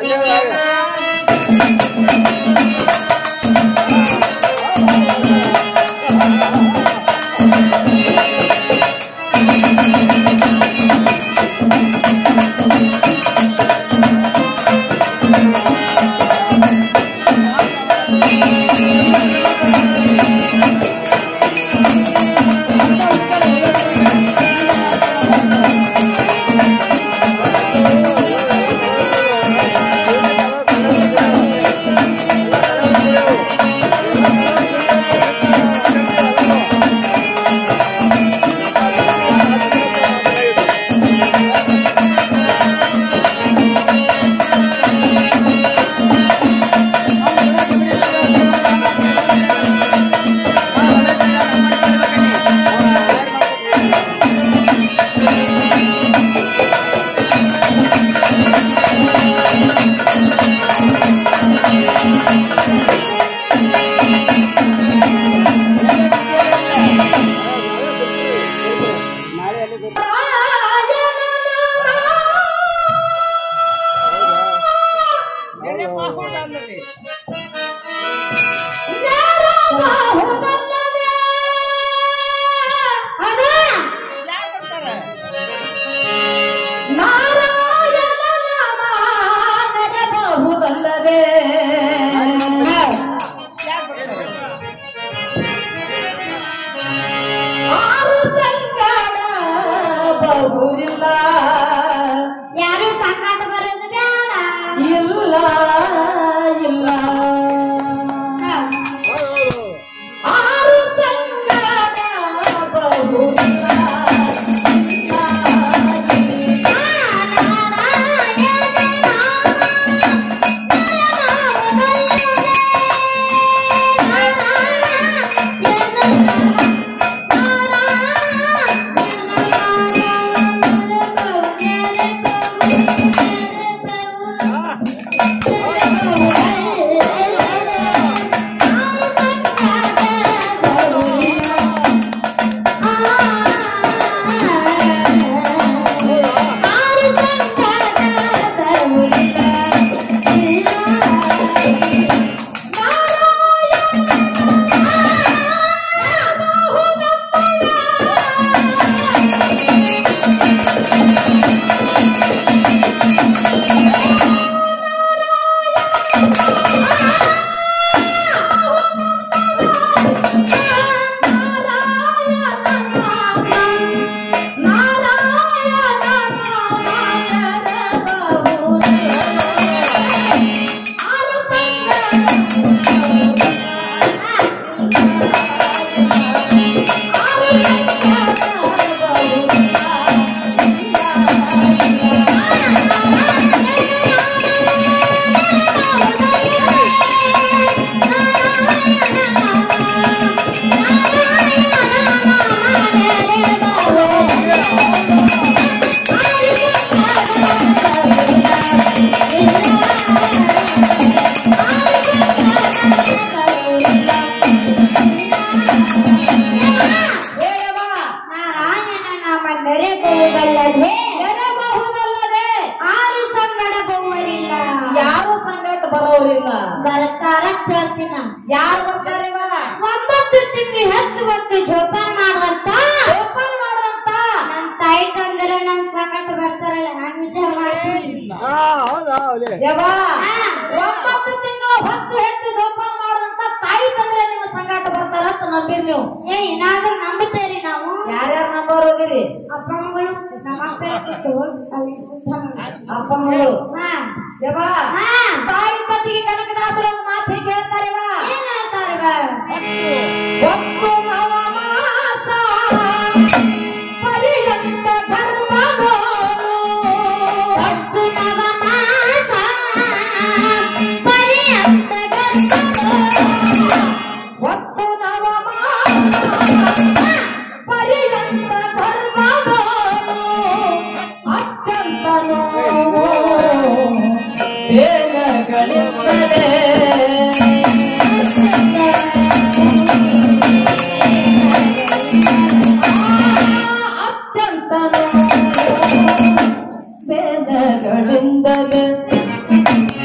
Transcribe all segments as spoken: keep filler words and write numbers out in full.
ವೇದಗಳಿಂದಲೇ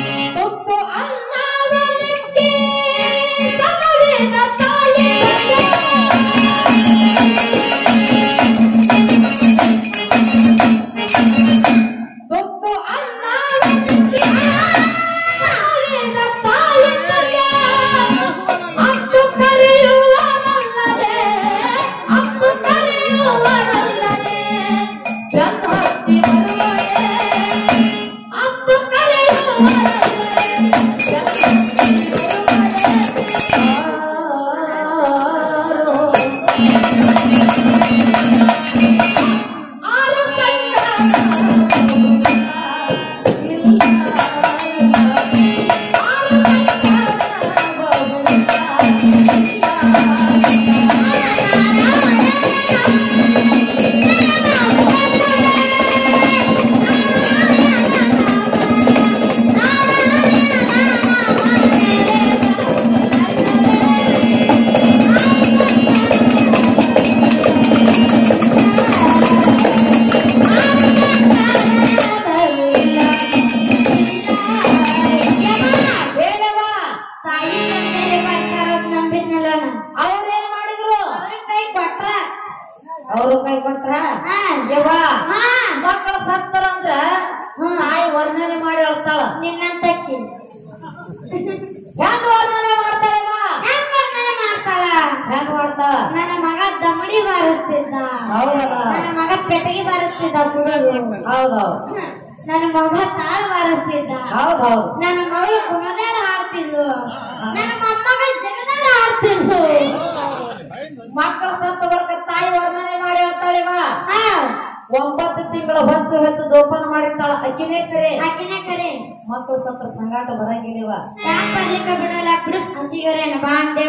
ಅವರು ಕೈ ಕೊಟ್ರ ಯವ್ವ ಮಕ್ಕಳ ಸತ್ತರ ಅಂದ್ರ ತಾಯಿ ವರ್ಣನೆ ಮಾಡಿ ಹೇಳ್ತಾಳ ನಿನ್ನಂತಕ್ಕಿ ಹೆಂಗ ವರ್ಣನೆ ಮಾಡ್ತಾಳವ ಹೆಂಗ ವರ್ಣನೆ ಮಾಡ್ತಾಳ ಹೆಂಗ ಮಾಡ್ತಾಳ ನನ್ನ ಮಗ ದಮಡಿ ಬಾರಿಸ್ತಿದ್ದ ಹೌದಲ್ಲ ನನ್ನ ಮಗ ಪೆಟ್ಟಿಗೆ ಬಾರಿಸ್ತಿದ್ದ ಕುಡಿದು ಹೌದೌದು ನನ್ನ ಮಗ ತಾಳ ಬಾರಿಸ್ತಿದ್ದ ಹೌದೌದು ನನ್ನ ಮಗಳು ಗುಣದಾರ ಹಾಡ್ತಿದ್ಲು ನನ್ನ ಮೊಮ್ಮಗ ಜಗದಾರ ಹಾಡ್ತಿದ್ಲು ಮಕ್ಕಳ ಸತ್ತ ಬಳಿಕ ತಾಯಿ ವರ್ಣನೆ ಮಾಡಿ ಹೇಳ್ತಾಳೆವ ಒಂಬತ್ತು ತಿಂಗಳ ಹೊತ್ತು ಹೊತ್ತು ಜೋಪಾನ ಮಾಡಿರ್ತಾಳ ಅಕ್ಕಿನೇ ಕರೆ ಆಕಿನೇ ಕರೆ ಮಕ್ಕಳು ಸತ್ತ ಸಂಗಾಟ ಬರಂಗಿಲ್ಲವ ಯಾಕೆ ಬರ್ಲಿಕ್ಕ ಬಿಡಲ್ಲ ಬಿಡು ಹಸಿಗರೇನ ಬಾ ಅಂತೇವ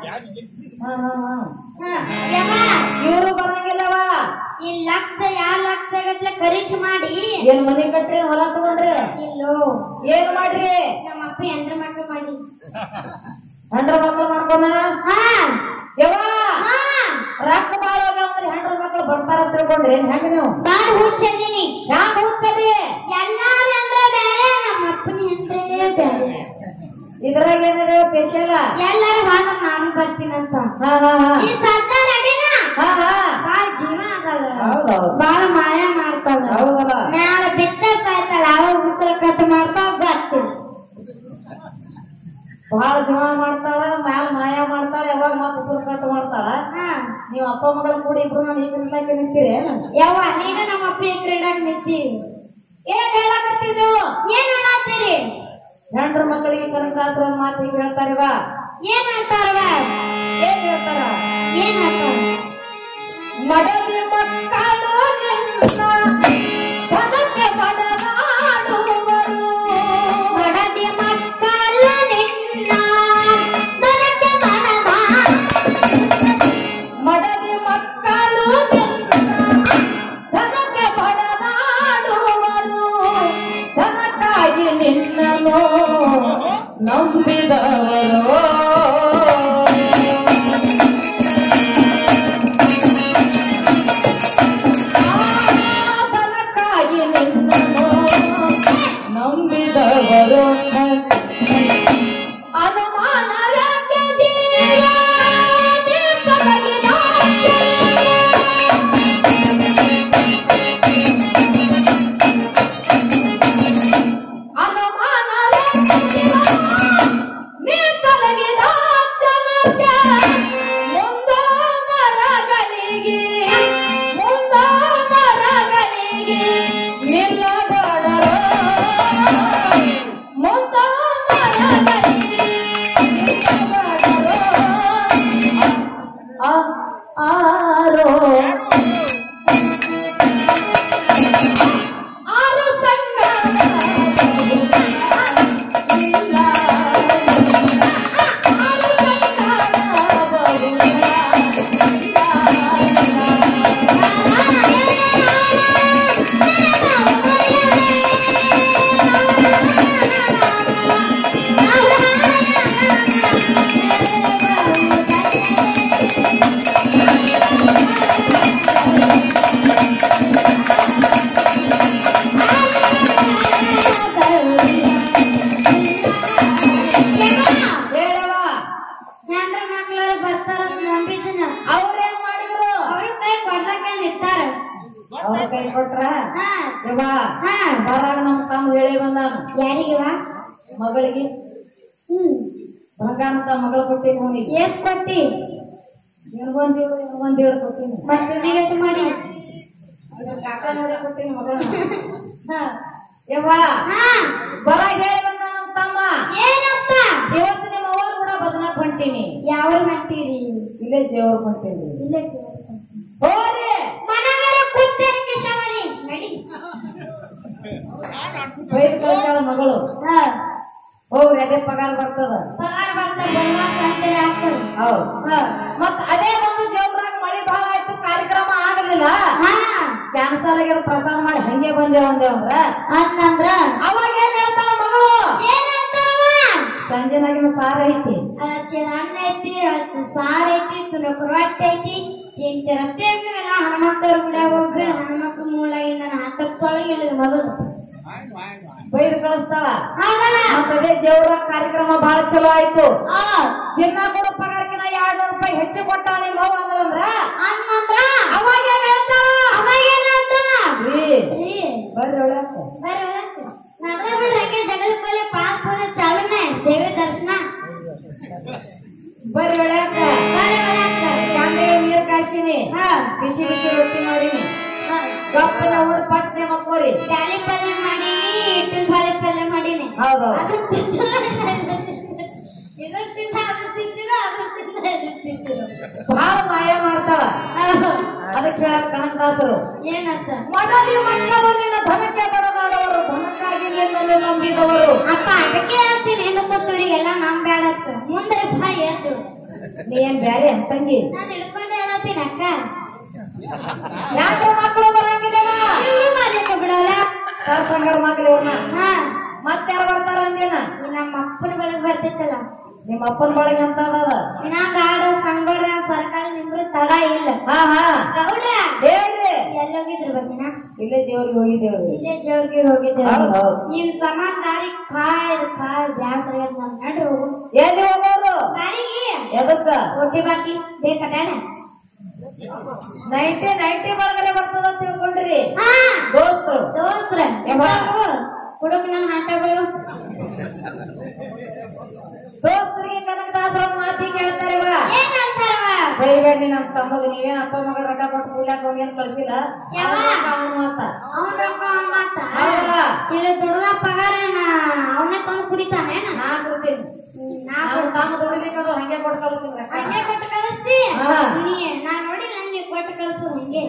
ಇವರು ಬರಂಗಿಲ್ಲವ ಈ ಲಕ್ಷ ಯಾವ ಲಕ್ಷ ಗಟ್ಲೆ ಖರೀಚ್ ಮಾಡಿ ಏನ್ ಮನೆ ಕಟ್ರಿ ಹೊಲ ತಗೊಂಡ್ರಿ ಇಲ್ಲೋ ಏನ್ ಮಾಡ್ರಿ ನಮ್ಮ ಅಪ್ಪ ಎಂಟ್ರ ಮಕ್ಳು ಮಾಡಿ ಹೆಂಡ್ರ ಮಕ್ಳು ಮಾಡ್ಕೊನ ಹಾ ಯವ್ವ ರೊಕ್ಕ ಬಾಳ ಅಂದ್ರೆ ಹೆಂಡ್ರ ಮಕ್ಳು ಬರ್ತಾರ ತಿಳ್ಕೊಂಡ್ರಿ ಹೆಂಗ ನೀವು ನಾನು ಹುಚ್ಚದೀನಿ ಹ್ಯಾಂಗ ಹೋಗ್ತದೆ ಎಲ್ಲಾರ ಅಂದ್ರೆ ಬೇರೆ ನಮ್ಮ ಅಪ್ಪನ ಅಂದ್ರೆ ಬೇರೆ ಇದ್ರಾಗ ಏನಿದೆ ಸ್ಪೆಷಲ್ ಎಲ್ಲಾರು ಭಾಗ ನಾನು ಬರ್ತೀನಂತ ಹಾ ಹಾ ಹಾ ಈ ಸರ್ಕಾರ ಅಡಿನ ಹಾ ಹಾ ಬಾಳ ಜೀವ ಆಗಲ್ಲ ಹೌದೌದು ಬಾಳ ಮಾಯ ಮಾಡ್ತಾಳ ಹೌದಲ್ಲ ಮ್ಯಾಲ ಬೆತ್ತ ಸಾಯ್ತಾಳ ಅವಾಗ ಉಸಿರು ಕಟ್ ಮಾಡ್ತಾವ ಬರ್ತೀವಿ ಬಹಳ ಜೀವ ಮಾಡ್ತಾಳ ಮ್ಯಾಲ ಮಾಯ ಮಾಡ್ತಾಳ ಯಾವಾಗ ಮತ್ತ ಉಸಿರು ಕಟ್ಟು ಮಾಡ್ತಾಳ ನೀವ್ ಅಪ್ಪ ಮಗಳ ಕೂಡ ಇಬ್ರು ನಾನು ಈಗ ನಿಲ್ಲಕ್ಕೆ ನಿಂತೀರಿ ಯಾವ ನೀನು ನಮ್ಮ ಅಪ್ಪ ಈ ಕ್ರೀಡಾಕ್ ನಿಂತಿ ಏನ್ ಹೇಳಕತ್ತೀರಿ ನೀವು ಏನ್ ಹೇಳತ್ತೀರಿ ಹೆಂಡ್ರ ಮಕ್ಕಳಿಗೆ ಕನಕಾತ್ರ ಮಾತು ಈಗ ಹೇಳ್ತಾರಿವ ಏನ್ ಹೇಳ್ತಾರವ ಏನ್ ಹೇಳ್ತಾರ ಏನ್ ಹೇಳ್ತಾರ ಮಡದಿ ಮಕ್ಕಳು ನಿನ್ನ ಹೊಲಕ್ಕೆ ಬಡದಾಡುವರು ಮಡದಿ ಮಕ್ಕಳು ನಿನ್ನ ದನಕ್ಕೆ ಬಡದ ಮಡದಿ ಮಕ್ಕಳು ನಿನ್ನ ಧನಕ್ಕೆ ಬಡದಾಡುವರು ಧನಕ್ಕಾಗಿ ನಿನ್ನನು ನಂಬಿದವರು ಧನಕ್ಕಾಗಿ ನಿನ್ನನು ನಂಬಿದವರು ಅನುಮಾನವ್ಯಾಕೆ ಜೀವ ನಿನ್ನೊಳಗಿನ ಮಗಳಿಗೆ ಹ್ಮ್ ಬಂಗಾರಂತ ಮಗಳು ಕೊಟ್ಟಿನಿ ಅವನಿಗೆ ಎಸ್ ಕೊಟ್ಟಿ ಇವನ್ಗೊಂದ್ ಹೇಳು ಇವನ್ಗೊಂದ್ ಹೇಳು ಕೊಟ್ಟಿನಿ ಮತ್ತೆ ನಿಗಟ್ಟಿ ಮಾಡಿ ಕಾಕ ನೋಡೇ ಕೊಟ್ಟಿನಿ ಮಗಳನ್ನ ಯವ್ವ ಬರ ಹೇಳಿ ಹೊಂತೀರಿ? ಇಲ್ಲೇ ದೇವ್ರ ಹೊಂತೀರಿ. ಇಲ್ಲೇ ಹೋರಿ ಮನಗರ ಕೂತೇನೆ ಶವರಿ ನಡಿ. ಬೈದು ಕಳ್ಸಾಳ ಮಗಳು. ಹಾ ಹೋಗ್ರಿ ಅದೇ ಪಗಾರ ಬರ್ತದ. ಪಗಾರ ಬರ್ತದ ಅಂತೇಳಿ ಆಗ್ತದ. ಹೌದು. ಮತ್ತ ಅದೇ ಒಂದು ದೇವ್ರಾಗ ಮಳಿ ಬಹಳ ಆಯ್ತು, ಕಾರ್ಯಕ್ರಮ ಆಗಲಿಲ್ಲ, ಕ್ಯಾನ್ಸಲ್ ಆಗಿರೋ ಪ್ರಸಾದ ಮಾಡಿ ಹಂಗೆ ಬಂದೇವ ಅಂದೇವ ಅಂದ್ರ ಅಂತಂದ್ರ ಅವಾಗ ಏನ್ ಹೇಳ್ತಾಳ ಮಗಳು? ಸಂಜೆನಾಗಿನ ಸಾರ ಐತಿ, ಅನ್ನ ಐತಿ, ಸಾರ ಐತಿ, ತುನಕ ರೊಟ್ಟಿ ಐತಿ, ತಿಂತಿ ರೊಟ್ಟಿ ಐತಿಲ್ಲ. ಹನುಮಂತವ್ರ ಗುಡಿಯಾಗ ಹೋಗಿ ಹನುಮಕ್ಕ ಮೂಲಾಗಿಂದ ಹತ್ತೊಳಗೆ ಇಲ್ಲ ಮೊದಲು ಬೈದು ಕಳಿಸ್ತಾಳ. ಅದೇ ದೇವ್ರ ಕಾರ್ಯಕ್ರಮ ಬಹಳ ಚಲೋ ಆಯ್ತು. ದಿನ ಕೊಡೋ ಪಗಾರಕ್ಕಿನ ಎರಡ್ ನೂರು ರೂಪಾಯಿ ಹೆಚ್ಚು ಕೊಟ್ಟಾಳ ನಿಮ್ಮ ಅವ್ವ ಅಂದ್ರ ಅವಾಗ ಏನ್ ಹೇಳ್ತಾಳ? ಬರ್ರಿ ಒಳಕ ಜಗದ ಪಾಸ್ ಚಾಲನೆ ದೇವಿ ದರ್ಶನ. ಬರ್ರಿ ಒಳಕ ನೀರ್ ಕಾಸಿನಿ, ಬಿಸಿ ಬಿಸಿ ರೊಟ್ಟಿ ಮಾಡೀನಿ, ಗಪ್ಪನ ಉಡ್ ಪಟ್ನೆ ಮಕ್ಕೋರಿ, ಬ್ಯಾಳಿ ಪಲ್ಯ ಮಾಡೀನಿ, ಹಿಟ್ಟಿನ ಬಾಳೆ ಪಲ್ಯ ಮಾಡೀನಿ. ಹೌದೌದು. ಇದನ್ ತಿಂದ ಅದ್ರ ತಿಂತಿರೋ ಅದ್ರ ತಿಂದ ಇದನ್ ತಿಂತಿರೋ ಬಹಳ ಮಾಯ ಮಾಡ್ತಾಳ. ಅದಕ್ಕೆ ಹೇಳಕ್ ಕನಕದಾಸರು ಏನಂತ? ಮಡಲಿ ಮಕ್ಕಳು ನಿನ್ನ ಧನಕ್ಕೆ ಬಡದಾಡವರು, ಧನಕ್ಕಾಗಿ ನಿನ್ನನ್ನು ನಂಬಿದವರು. ಅಪ್ಪ ಅದಕ್ಕೆ ಹೇಳ್ತೀನಿ, ಹೆಣ್ಣು ಕೂತವ್ರಿಗೆಲ್ಲ ನಂಬ್ಯಾಡತ್ತ ಮುಂದೆ ಭಯ ಎದ್ದು. ನೀ ಏನ್ ಬ್ಯಾರೆ ಅಂತಂಗಿ? ನಾನು ಹಿಡ್ಕೊಂಡೆ ಹೇಳತ್ತೀನಿ ಅಕ್ಕ. ಯಾಕೆ ಮಕ್ಕಳು ಬರಂಗಿಲ್ಲ? ಬಿಡೋಲ್ಲ ಸರ್ ಸಂಗಡ ಮಕ್ಳು ಇವ್ರನ್ನ ಹಾ ಮತ್ತಾರ ಬರ್ತಾರ ಅಂದೇನ? ನಮ್ಮ ಅಪ್ಪನ ಬೆಳಗ್ ಬರ್ತಿತ್ತಲ್ಲ, ನಿಮ್ಮ ಅಪ್ಪನ ಬಳಿಗೆ ಅಂತ ಅದ. ಇನ್ನಾಗ ಆಡು ಸಂಗೋಡ ಸರ್ಕಾರ ನಿಮ್ರು ತಡ ಇಲ್ಲ. ಹಾ ಹಾ ಗೌಡ್ರ ಹೇಳ್ರಿ, ಎಲ್ಲೋಗಿದ್ರು ಬರ್ತೀನ? ಇಲ್ಲೇ ದೇವ್ರಿಗೆ ಹೋಗಿದ್ದೇವ್ರಿ. ಇಲ್ಲೇ ದೇವ್ರಿಗೆ ಹೋಗಿದ್ದೇವೆ. ಹೌದು. ನಿಮ್ ಸಮಾನ ದಾರಿ ಕಾಯ್ದು ಕಾಯ್ ಜಾಸ್ತಿ ನಮ್ ನಡ್ರಿ ಹೋಗು. ಎಲ್ಲಿ ಹೋಗೋರು? ದಾರಿಗೆ ಎದಕ್ಕ? ರೊಟ್ಟಿ ಬಾಕಿ ಬೇಕಾ ಬೇಡ? ನೈಂಟಿ ನೈಂಟಿ ಒಳಗಡೆ ಬರ್ತದ ಅಂತ ತಿಳ್ಕೊಂಡ್ರಿ ಹಾ ದೋಸ್ತರು ದೋಸ್ತ್ರ ಹುಡುಗ ನನ್ನ ಹಾಟಗಳು ದೋಸ್ತರಿಗೆ ಕನಕದಾಸರ ಮಾತಿ ಕೇಳ್ತಾರೆ. ಏನ್ ಹೇಳ್ತಾರವ? ಬೈಬೇಡಿ ನಮ್ ತಮ್ಮಗ, ನೀವೇನ್ ಅಪ್ಪ ಮಗಳ ರೊಕ್ಕ ಕೊಟ್ಟು ಕೂಡ್ಯಾಕ ಹೋಗ್ಯನ್ ಕಳ್ಸಿಲ್ಲ. ಅವನ ಮಾತ ಅವನ್ ರೊಕ್ಕ ಅವನ್ ಮಾತ ಹೌದಲ್ಲ? ಇಲ್ಲಿ ದುಡ್ದ ಪಗಾರ ಅವನೇ ತಂದು ಕುಡಿತಾನೆ. ನಾ ಕೊಡ್ತೀನಿ, ನಾವು ತಮ್ಮ ದುಡಿಲಿಕ್ಕೆ ಹಂಗೆ ಕೊಟ್ಟು ಕಳಿಸ್ತೀನಿ. ಹಂಗೆ ಕೊಟ್ಟು ಕಳಿಸ್ತಿ ನೀ? ನಾ ನೋಡಿ ನಂಗೆ ಕೊಟ್ಟು ಕಳಿಸೋದು ಹಂಗೆ.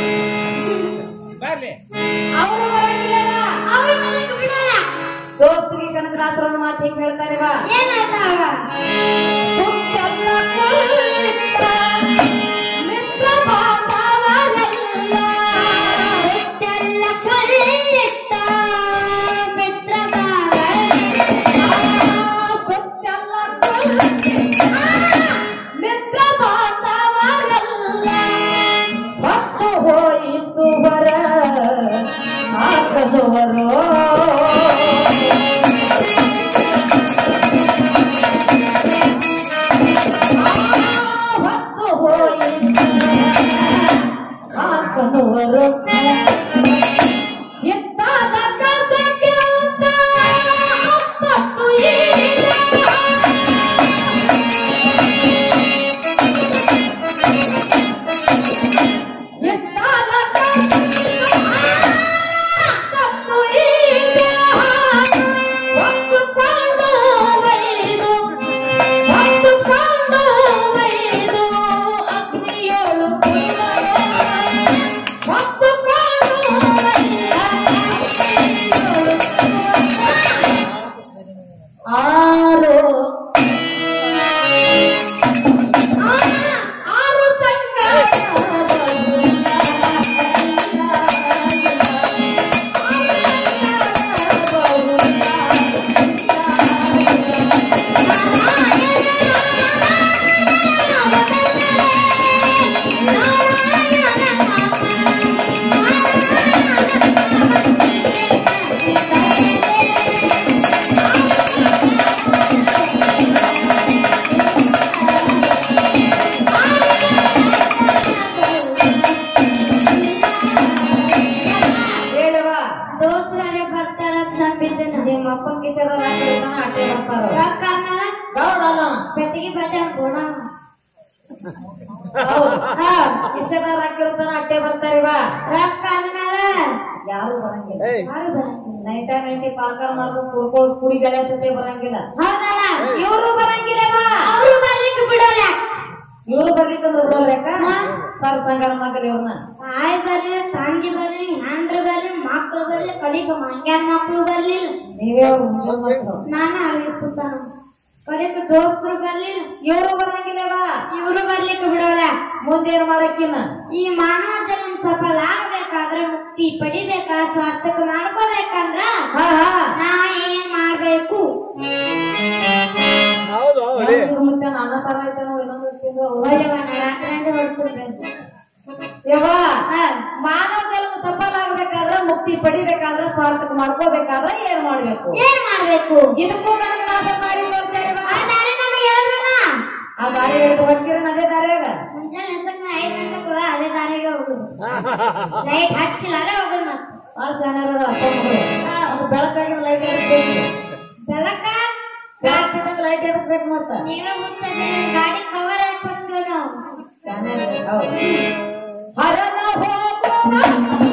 ಅವರು ಬರಂಗಿಲ್ಲ, ಅವ್ರ ಮನೆಗೆ ಬಿಡಲ್ಲ. ದೋಸ್ತರಿಗೆ ಕನಕದಾಸರ ಮಾತು ಹಿಂಗ್ ಹೇಳ್ತಾರೆ. ಬಾ ಏನಾಯ್ತಾವ? ಸುತ್ತೆಲ್ಲ ಕುಳಿತ ಮಿತ್ರ ಬಾಂಧವರೆಲ್ಲ, ಸುತ್ತೆಲ್ಲ ಕುಳಿತ ಮಿತ್ರ ಬಾಂಧವರೆಲ್ಲ, ಸುತ್ತೆಲ್ಲ ಕುಳಿತ ಮಿತ್ರ ಬಾಂಧವರೆಲ್ಲ, ಹೊತ್ತು ಹೋಯಿತು ಹೊರ ಹಾಕದವರು. ಎತ್ತಾದ ಕಸಕ್ಕೆ ಅಂತ ಹತ್ತತ್ತು ಈಗ ಎತ್ತಾದ ಹತ್ತತ್ತು ಈಗ ಹೊತ್ತುಕೊಂಡು ಒಯ್ದು ಹೊತ್ತುಕೊಂಡು ಒಯ್ದು ಅಗ್ನಿಯೋಳು ಆರು ಆರು ಸಂಘ ದೋಸ್ತ್ರೇ ಬರ್ತಾರ ನಂಬಿದ್ದೇನೆ. ನಿಮ್ಮ ಅಪ್ಪನ ಕಿಸೆದ ಅಟ್ಟೆ ಬರ್ತಾರ. ರೊಕ್ಕ ಆಮೇಲೆ ಗೌಡಲ್ಲ ಪೆಟ್ಟಿಗೆ ಬಟ್ಟೆ ಹಾಕೋಣ. ಕಿಸೆದಾರ ಹಾಕಿರ್ತಾನ ಅಟ್ಟೆ ಬರ್ತಾರಿವಾ. ರೊಕ್ಕ ಆದ್ಮೇಲೆ ಯಾರು ಬರಂಗಿಲ್ಲ, ಯಾರು ಬರಂಗಿಲ್ಲ. ನೈಂಟ ನೈಂಟಿ ಪಾಲ್ಕಾರ್ ಮಾಡ್ಕೊಂಡು ಕುಡ್ಕೊಂಡು ಕುಡಿ ಗಳೆ ಸತೆ ಬರಂಗಿಲ್ಲ. ಹೌದಲ್ಲ? ಇವರು ಬರಂಗಿಲ್ಲ, ಅವರು ಬರ್ಲಿಕ್ಕೆ ಬಿಡೋಲ್ಲ. ಇವ್ರು ಬರ್ಲಿಕ್ಕಂದ್ರೆ ಬಿಡೋಲ್ಬೇಕಾ ಸರ್ ಸಂಗಾರ ಮಗಲಿ ಇವ್ರನ್ನ ತಾಯಿ ಬರ್ಲಿ ತಂಗಿ ಬರ್ಲಿ ಹೆಂಡ್ರು ಬರ್ಲಿ ಮಕ್ಳು ಬರ್ಲಿ ಕಡಿಕ ಮಂಗ್ಯಾನ ಮಕ್ಳು ಬರ್ಲಿಲ್ಲ ನೀವೇ ಅವ್ರು ಮುಂಚೆ ಮಕ್ಕಳು ನಾನ ಅಲ್ಲಿ ಕೂತಾನ ಕಡಿಕ ದೋಸ್ತರು ಬರ್ಲಿಲ್ಲ ಇವ್ರು ಬರಂಗಿಲ್ಲವಾ ಇವ್ರು ಬರ್ಲಿಕ್ಕೆ ಬಿಡೋಲ್ಲ ಮುಂದೇನ್ ಮಾಡಕ್ಕಿನ ಈ ಮಾನವ ಜನ್ಮ ಸಫಲ ಆಗ್ಬೇಕಾದ್ರೆ ಮುಕ್ತಿ ಪಡಿಬೇಕಾ ಸ್ವಾರ್ಥಕ ಮಾಡ್ಕೋಬೇಕಂದ್ರ ಹಾ ಹಾ ನಾ ಏನ್ ಮಾಡ್ಬೇಕು ಮುಂಚೆ ಅನ್ನ ತರ ಆಯ್ತಾನೋ ಇನ್ನೊಂದು ತಿಂದು ರಾತ್ರಿ ಹೊಡ್ಕೊಡ್ಬೇಕು ಯವ್ವ ಮಾನವ ಜನ್ಮ ಸಫಲ ಆಗ್ಬೇಕಾದ್ರ ಮುಕ್ತಿ ಪಡಿಬೇಕಾದ್ರ ಸ್ವಾರ್ಥಕ ಮಾಡ್ಕೋಬೇಕಾದ್ರ ಏನ್ ಮಾಡ್ಬೇಕು ಏನ್ ಮಾಡ್ಬೇಕು ಇದಕ್ಕೂ ನನಗೆ ನಾಶ ಮಾಡಿ ತೋರ್ಸ್ಯಾರವ್ವ. ಆ ದಾರಿ ನಮಗೆ ಹೇಳಿದ್ರಲ್ಲ ಆ ದಾರಿ ಹೇಳ್ತು ಹೋಗ್ತೀರ ಅದೇ ದಾರಿಯಾಗ ಮುಂಜಾನೆ ಎದ್ದಕ್ ನಾ ಐದ್ ಗಂಟೆಗೆ ಅದೇ ದಾರಿಗೆ ಹೋಗುದು ಲೈಟ್ ಹಚ್ಚಿಲಾರ ಹೋಗುದು ಮತ್ತೆ ಭಾಳ ಚೆನ್ನಾಗಿರೋದು ಅಪ್ಪ ಮಗಳು ಅದು ಬೆಳಕಾಗಿ ಲೈಟ್ ಎದಕ್ಬೇಕು ಬೆಳಕ ಬೆಳಕಿದ್ದಂಗ ಲೈಟ್ ಎದಕ್ಬೇಕು ಮತ್ತ ನೀವೇ ಮುಂಚೆ ಗಾಡಿ ಕವರ್ ಹಾಕೊಂಡ್ವಿ ನಾವು ಚೆನ್ನಾಗಿ ಹೌದು ಹರನ ಹೋಗುವ